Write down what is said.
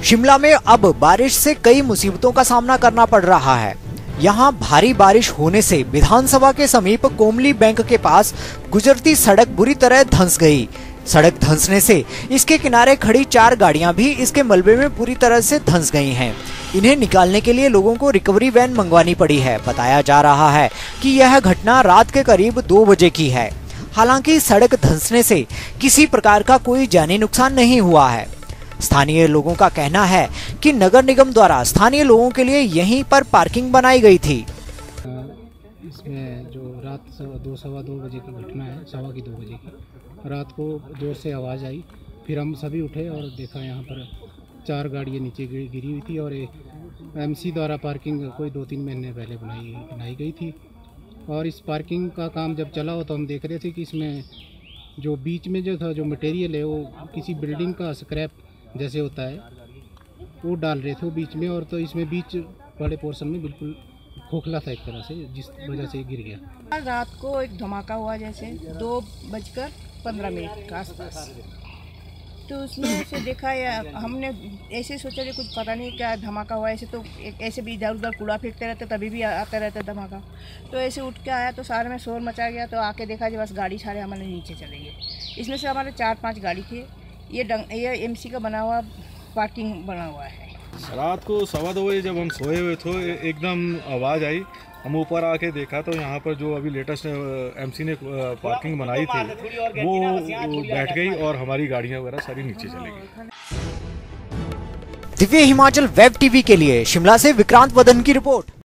शिमला में अब बारिश से कई मुसीबतों का सामना करना पड़ रहा है। यहाँ भारी बारिश होने से विधानसभा के समीप कोमली बैंक के पास गुजरती सड़क बुरी तरह धंस गई। सड़क धंसने से इसके किनारे खड़ी 4 गाड़ियां भी इसके मलबे में पूरी तरह से धंस गई हैं। इन्हें निकालने के लिए लोगों को रिकवरी वैन मंगवानी पड़ी है। बताया जा रहा है कि यह घटना रात के करीब 2 बजे की है। हालांकि सड़क धंसने से किसी प्रकार का कोई जानी नुकसान नहीं हुआ है। स्थानीय लोगों का कहना है कि नगर निगम द्वारा स्थानीय लोगों के लिए यहीं पर पार्किंग बनाई गई थी। इसमें जो रात 2-2 बजे की घटना है, 2:15 बजे की रात को जोर से आवाज़ आई। फिर हम सभी उठे और देखा यहाँ पर 4 गाड़ियाँ नीचे गिरी हुई थी और एमसी द्वारा पार्किंग कोई 2-3 महीने पहले बनाई गई थी। और इस पार्किंग का काम जब चला हो तो हम देख रहे थे कि इसमें जो बीच में जो था जो मटेरियल है वो किसी बिल्डिंग का स्क्रैप जैसे होता है वो डाल रहे थे वो बीच में, और तो इसमें बीच बड़े पोर्शन में बिल्कुल खोखला था एक तरह से, जिस वजह से गिर गया। रात को एक धमाका हुआ जैसे 2:15 के आसपास, तो उसमें ऐसे देखा या हमने ऐसे सोचा कि कुछ पता नहीं क्या धमाका हुआ। ऐसे तो ऐसे भी इधर उधर कूड़ा फेंकते रहते तभी भी आता रहता धमाका। तो ऐसे उठ के आया तो सारे में शोर मचा गया। तो आके देखा कि बस गाड़ी सारे हमारे नीचे चले गए। इसमें से हमारे 4-5 गाड़ी थे। ये एमसी का बना हुआ पार्किंग बना हुआ है। रात को 2:15 बजे जब हम सोए हुए थे एकदम आवाज़ आई। हम ऊपर आके देखा तो यहाँ पर जो अभी लेटेस्ट एमसी ने पार्किंग बनाई थी वो बैठ गई और हमारी गाड़ियाँ वगैरह सारी नीचे चली गई। दिव्य हिमाचल वेब टीवी के लिए शिमला से विक्रांत वदन की रिपोर्ट।